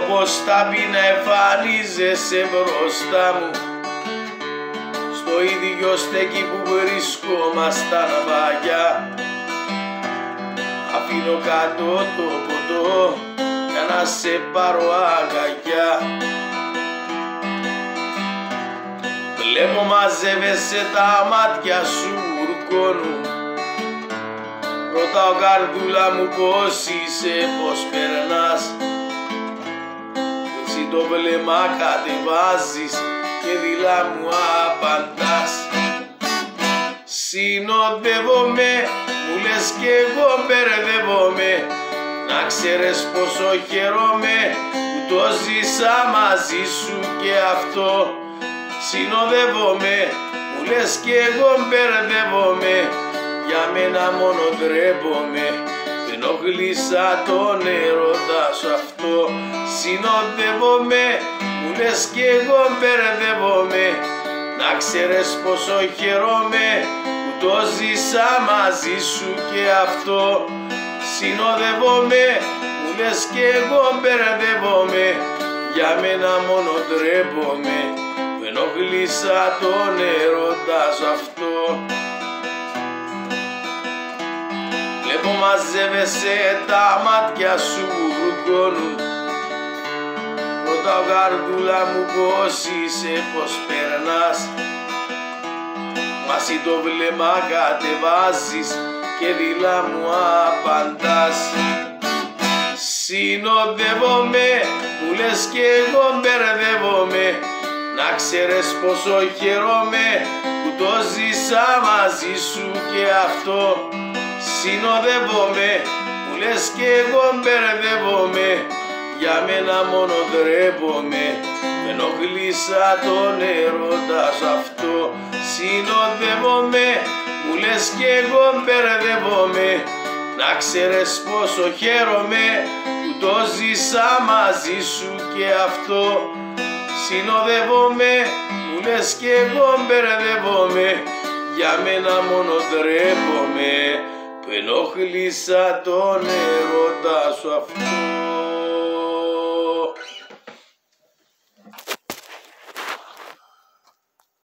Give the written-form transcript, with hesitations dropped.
όπως ταπεί να εμφανίζεσαι μπροστά μου στο ίδιο στέκι που βρισκόμασταν παλιά. Αφήνω κάτω το ποτό για να σε πάρω αγκαλιά. Βλέπω μαζεύεσαι, τα μάτια σου ουρκώνουν. Ρωτάω καρδούλα μου πως είσαι, πως περνάς. Εσύ το βλέμμα κατεβάζεις και δειλά μου απαντάς. Συνοδεύομαι, μου λες κι εγώ μπερδεύομαι. Να ξέρεις πόσο χαίρομαι που το ζήσα μαζί σου και αυτό. Συνοδεύομαι, μου λες κι εγώ μπερδεύομαι. Για μένα μόνο ντρέπομαι, ενοχλήσα τον έρωτα σου αυτό. Συνοδεύομαι, μου λες κι εγώ μπερδεύομαι. Να ξέρεις πόσο χαίρομαι που το ζήσα μαζί σου και αυτό. Συνοδεύομαι, μου λες κι εγώ μπερδεύομαι. Για μένα μόνο ντρέπομαι, ενοχλήσα τον έρωτα σου αυτό. Βλέπω μαζεύεσαι, τα μάτια σου ουρκώνουν. Ρωτάω καρδούλα μου πως είσαι, πως περνάς. Μα εσύ το βλέμμα κατεβάζεις και δειλά μου απαντάς. Συνοδεύομαι, μου λες κι εγώ μπερδεύομαι. Να ξέρεις πόσο χαίρομαι που το ζήσα μαζί σου και αυτό. Συνοδεύομαι, μου λες κι εγώ μπερδεύομαι. Για μένα μόνο ντρέπομαι, ενοχλήσα τον έρωτα σου αυτό. Συνοδεύομαι, μου λες κι εγώ μπερδεύομαι. Να ξέρεις πόσο χαίρομαι που το ζήσα μαζί σου και αυτό. Συνοδεύομαι, μου λες κι εγώ μπερδεύομαι. Για μένα μόνο ντρέπομαι που ενοχλήσα τον έρωτα σου αυτό.